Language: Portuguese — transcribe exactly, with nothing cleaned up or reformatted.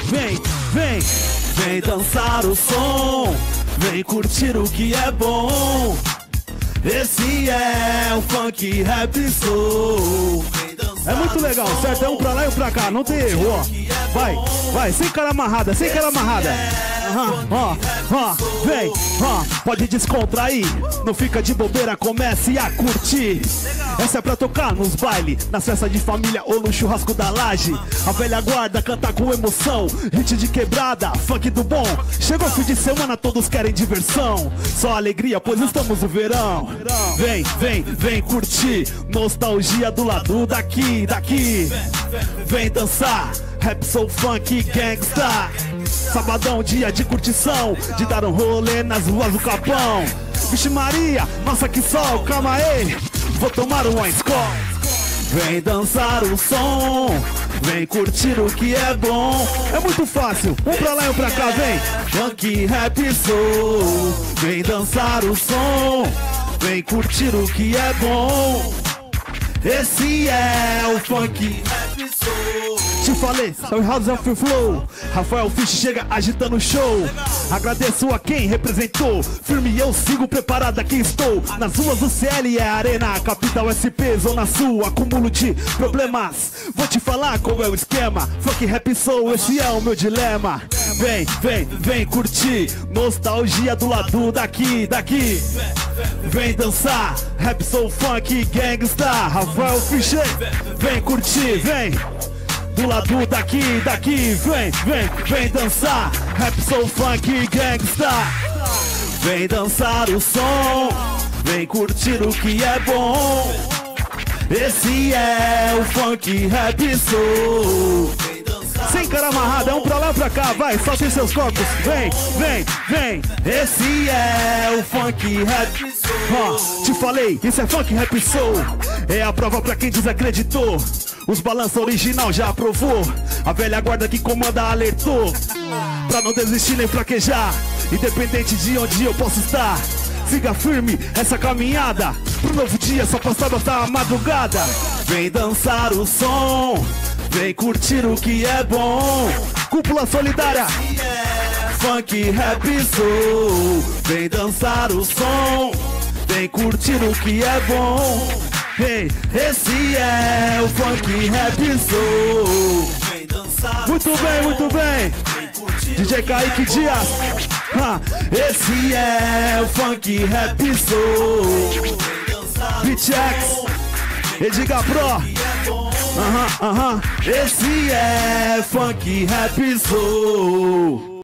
vem, vem, vem dançar o som, vem curtir o que é bom. Esse é o funk rap soul. É muito legal, certo? É um pra lá e um pra cá, não tem erro, ó. Vai, vai, sem cara amarrada, sem cara amarrada. Aham, ó, ó, vem, ó, pode descontrair. Não fica de bobeira, comece a curtir. Essa é pra tocar nos bailes, nas festas de família ou no churrasco da laje. A velha guarda canta com emoção, hit de quebrada, funk do bom. Chegou o fim de semana, todos querem diversão. Só alegria, pois estamos no verão. Vem, vem, vem curtir, nostalgia do lado daqui, daqui. Vem dançar, rap, soul, funk, gangsta. Sabadão, dia de curtição, de dar um rolê nas ruas do Capão. Vixe Maria, nossa que sol, calma aí, vou tomar um Skol. Vem dançar o som, vem curtir o que é bom. É muito fácil, um pra lá e um pra cá, vem. Funk, rap, soul. Vem dançar o som, vem curtir o que é bom. Esse é o funk rap soul. Te falei, é o House of Flow. Rafael Fish chega agitando o show. Agradeço a quem representou. Firme eu sigo preparado, aqui estou. Nas ruas do C L é Arena, Capital S P, Zona Sul. Acúmulo de problemas, vou te falar qual é o esquema. Funk rap soul, esse é o meu dilema. Vem, vem, vem curtir, nostalgia do lado daqui, daqui. Vem dançar, rap soul, funk, gangsta. Rafael Fish, vem curtir, vem. Do lado daqui, daqui, vem, vem, vem dançar, rap, soul, funk, gangsta. Vem dançar o som, vem curtir o que é bom. Esse é o funk rap soul. Sem cara amarrada, é um pra lá pra cá, vai, soltem seus corpos, vem, vem, vem. Esse é o funk rap soul. Oh, te falei, isso é funk rap soul. É a prova pra quem desacreditou. Os balança original já aprovou. A velha guarda que comanda alertou. Pra não desistir nem fraquejar, independente de onde eu posso estar. Siga firme essa caminhada, pro novo dia só passar a madrugada. Vem dançar o som, vem curtir o que é bom. Cúpula solidária, funk rap soul. Vem dançar o som, vem curtir o que é bom. Hey, esse é o funk rap soul. Muito bem, muito bem. D J Kaique Dias. Ah, esse é o funk rap soul. Beat X, Ediga Pro. Aham, aham. Esse é funk rap soul.